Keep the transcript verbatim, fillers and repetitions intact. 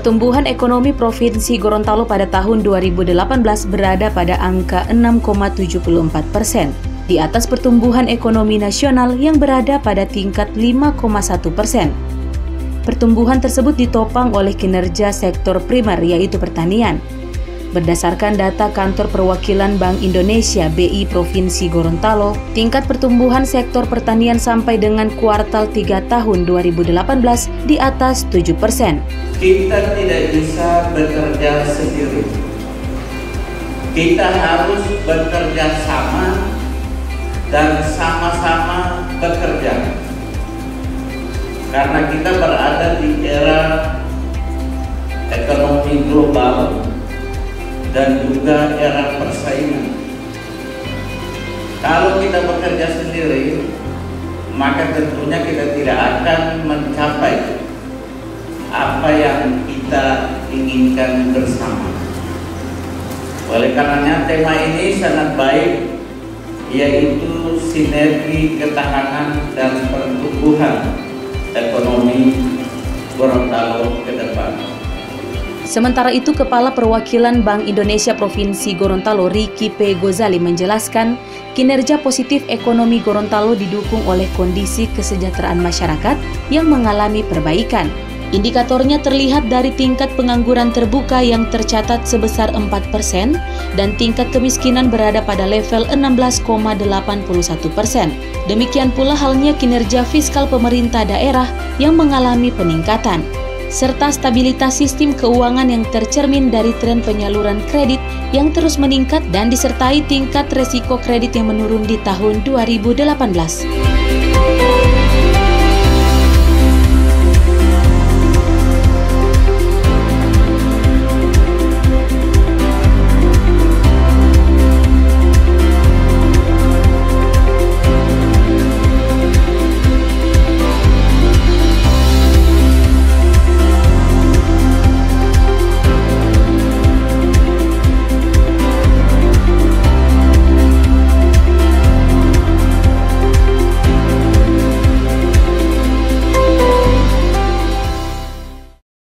Pertumbuhan ekonomi Provinsi Gorontalo pada tahun dua ribu delapan belas berada pada angka enam koma tujuh empat persen, di atas pertumbuhan ekonomi nasional yang berada pada tingkat lima koma satu persen. Pertumbuhan tersebut ditopang oleh kinerja sektor primer yaitu pertanian. Berdasarkan data Kantor Perwakilan Bank Indonesia B I Provinsi Gorontalo, tingkat pertumbuhan sektor pertanian sampai dengan kuartal tiga tahun dua ribu delapan belas di atas tujuh persen. Kita tidak bisa bekerja sendiri. Kita harus bekerja sama dan sama-sama bekerja. Karena kita berada di era ekonomi global dan juga era persaingan. Kalau kita bekerja sendiri, maka tentunya kita tidak akan mencapai apa yang kita inginkan bersama. Oleh karenanya tema ini sangat baik, yaitu sinergi ketahanan dan pertumbuhan ekonomi Gorontalo ke depan. Sementara itu, Kepala Perwakilan Bank Indonesia Provinsi Gorontalo Ricky P. Gozali menjelaskan, kinerja positif ekonomi Gorontalo didukung oleh kondisi kesejahteraan masyarakat yang mengalami perbaikan. Indikatornya terlihat dari tingkat pengangguran terbuka yang tercatat sebesar empat persen dan tingkat kemiskinan berada pada level enam belas koma delapan satu persen. Demikian pula halnya kinerja fiskal pemerintah daerah yang mengalami peningkatan, serta stabilitas sistem keuangan yang tercermin dari tren penyaluran kredit yang terus meningkat dan disertai tingkat resiko kredit yang menurun di tahun dua ribu delapan belas.